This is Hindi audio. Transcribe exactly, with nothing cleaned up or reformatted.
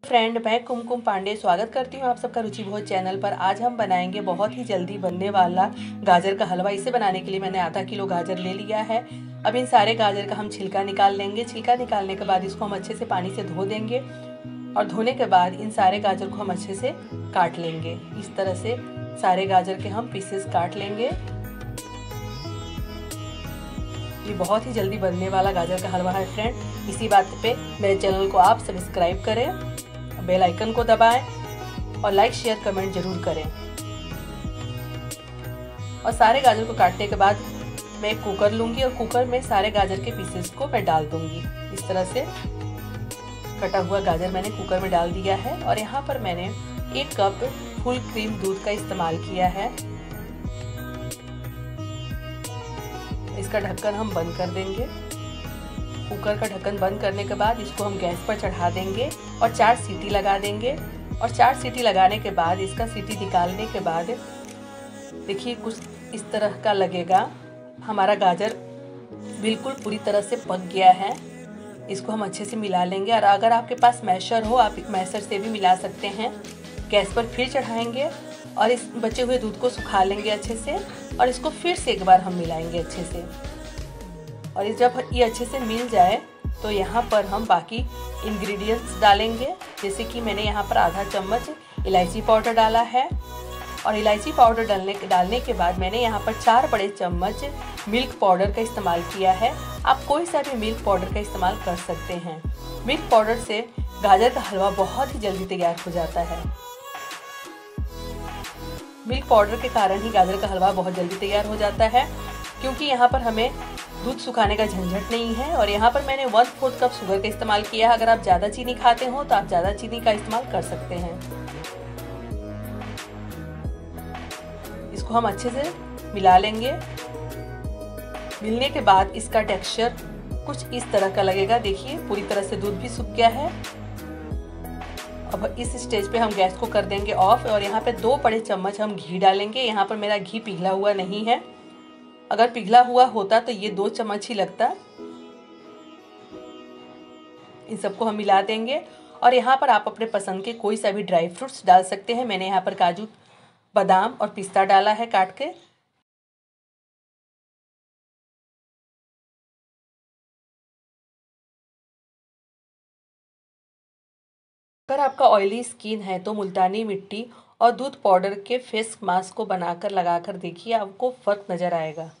फ्रेंड, मैं कुमकुम पांडे स्वागत करती हूँ आप सबका रुचि भोज चैनल पर। आज हम बनाएंगे बहुत ही जल्दी बनने वाला गाजर का हलवा। इसे बनाने के लिए मैंने आधा किलो गाजर ले लिया है। अब इन सारे गाजर का हम छिलका निकाल लेंगे। छिलका निकालने के बाद इसको हम अच्छे से पानी से धो देंगे और धोने के बाद इन सारे गाजर को हम अच्छे से काट लेंगे। इस तरह से सारे गाजर के हम पीसेस काट लेंगे। ये बहुत ही जल्दी बनने वाला गाजर का हलवा है फ्रेंड। इसी बात पे मेरे चैनल को आप सब्सक्राइब करें, बेल आइकन को दबाएं और लाइक शेयर कमेंट जरूर करें। और सारे गाजर को काटने के बाद मैं एक कुकर लूंगी और कुकर में सारे गाजर के पीसेस को मैं डाल दूंगी। इस तरह से कटा हुआ गाजर मैंने कुकर में डाल दिया है। और यहाँ पर मैंने एक कप फुल क्रीम दूध का इस्तेमाल किया है। इसका ढक्कन हम बंद कर देंगे। कुकर का ढक्कन बंद करने के बाद इसको हम गैस पर चढ़ा देंगे और चार सीटी लगा देंगे। और चार सीटी लगाने के बाद इसका सीटी निकालने के बाद देखिए कुछ इस तरह का लगेगा। हमारा गाजर बिल्कुल पूरी तरह से पक गया है। इसको हम अच्छे से मिला लेंगे। और अगर आपके पास मैशर हो, आप मैशर से भी मिला सकते हैं। गैस पर फिर चढ़ाएंगे और इस बचे हुए दूध को सुखा लेंगे अच्छे से। और इसको फिर से एक बार हम मिलाएंगे अच्छे से। और जब ये अच्छे से मिल जाए तो यहाँ पर हम बाकी इंग्रेडिएंट्स डालेंगे। जैसे कि मैंने यहाँ पर आधा चम्मच इलायची पाउडर डाला है। और इलायची पाउडर डालने डालने के बाद मैंने यहाँ पर चार बड़े चम्मच मिल्क पाउडर का इस्तेमाल किया है। आप कोई सा भी मिल्क पाउडर का इस्तेमाल कर सकते हैं। मिल्क पाउडर से गाजर का हलवा बहुत ही जल्दी तैयार हो जाता है। मिल्क पाउडर के कारण ही गाजर का हलवा बहुत जल्दी तैयार हो जाता है, क्योंकि यहाँ पर हमें दूध सुखाने का झंझट नहीं है। और यहाँ पर मैंने वन फोर्थ कप शुगर का इस्तेमाल किया है। अगर आप ज़्यादा चीनी खाते हो तो आप ज़्यादा चीनी का इस्तेमाल कर सकते हैं। इसको हम अच्छे से मिला लेंगे। मिलने के बाद इसका टेक्सचर कुछ इस तरह का लगेगा। देखिए पूरी तरह से दूध भी सूख गया है। अब इस स्टेज पे हम गैस को कर देंगे ऑफ। और यहाँ पे दो बड़े चम्मच हम घी डालेंगे। यहाँ पर मेरा घी पिघला हुआ नहीं है। अगर पिघला हुआ होता तो ये दो चम्मच ही लगता। इन सबको हम मिला देंगे। और यहाँ पर आप अपने पसंद के कोई सा भी ड्राई फ्रूट्स डाल सकते हैं। मैंने यहाँ पर काजू, बादाम और पिस्ता डाला है काट के। अगर आपका ऑयली स्किन है तो मुल्तानी मिट्टी और दूध पाउडर के फेस मास्क को बनाकर लगाकर देखिए, आपको फर्क नजर आएगा।